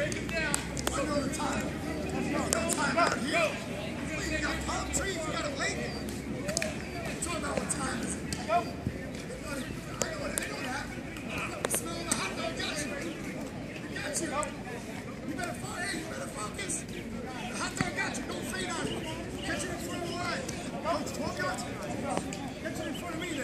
I know the time. You know the time out here. You got palm trees, you got a lake. I'm talking about what time is it? I know what happened. The smell of the hot dog got you. It got you. You better focus. The hot dog got you. Don't fade on it. Catch it in front of the line. Coach, walk out. Catch it in front of me.